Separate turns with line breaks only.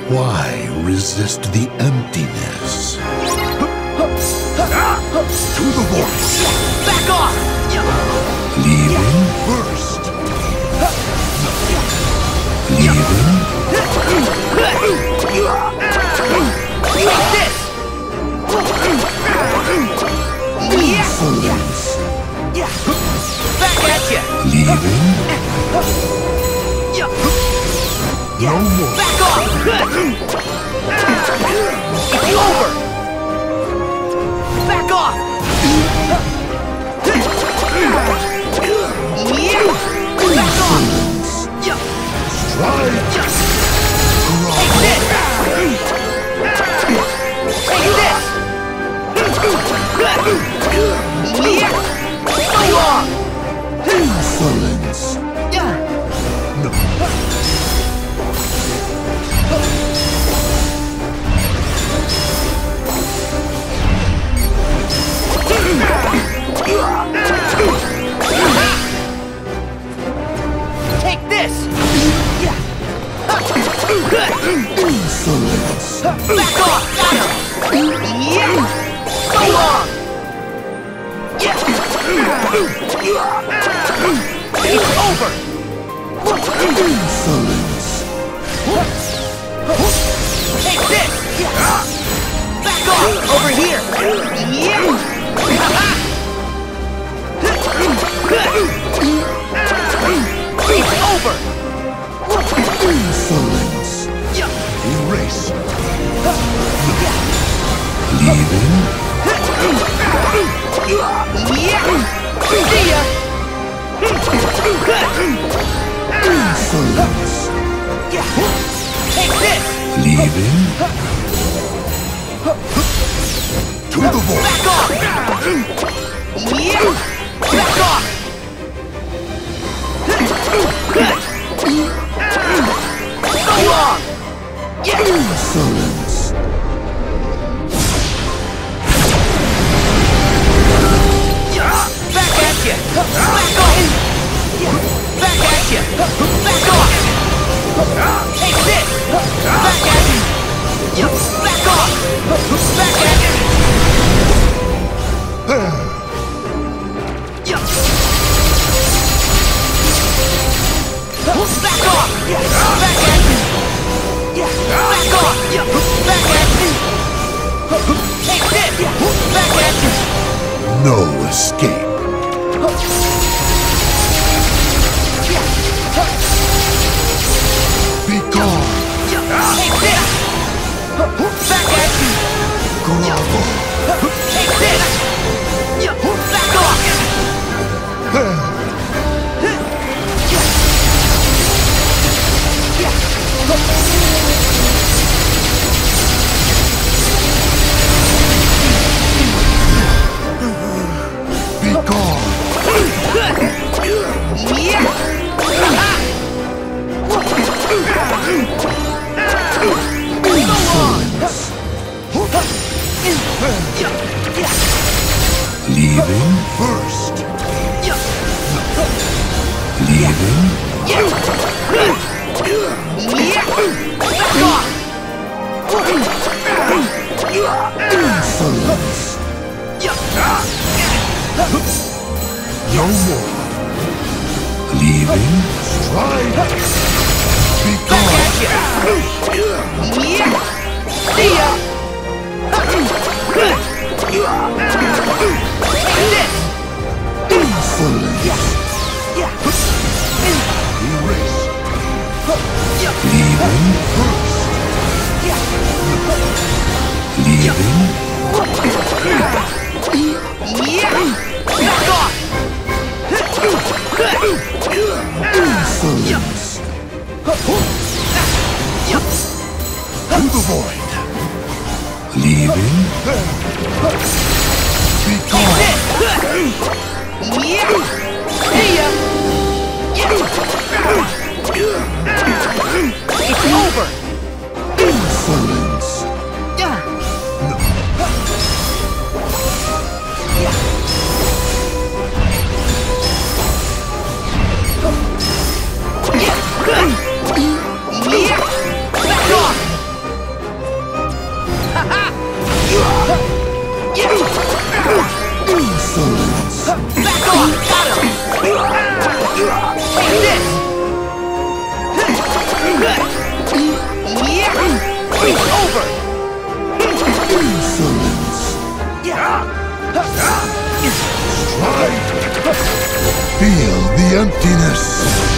Why resist the emptiness? To the void!
Back off!
Leaving first! Leaving?
Like this!
Insolence!
Back at you!
Leaving? No more!
Back off! It's over! Back off! Back off!
Stride!
Take this! Take this! So long!
Insolence! No.
Take this!
Insolence!
Back off! Yeah! So long! It's over!
Insolence!
Take this! Back off! Over here! Yeah! It's over!
Insolence! Erase!
Yeah!
Leaving?
See ya!
Insolence!
Take this!
Leaving? To the void!
Back off! Yeah! Back off! So long!
Insolence!
Back at you! Back off! Back at you! Back off! Take this! Back at you! Back off! Back at you! Back off! Back at you! Back off! Back at you! Take this! Back at you!
No escape! Be gone!
Take this! Back at you!
Grovel!
Take this! Back off!
Be gone! Insolence! Leaving first! Leaving? Insolence! No more! Leaving? Stride! Be gone!
See ya!
Insolence! Erase! Leaving first! Leaving?
Back off!
Insolence! To the void! Leaving? Be gone!
See ya! It's over!
Insolence!
Back off!
the emptiness.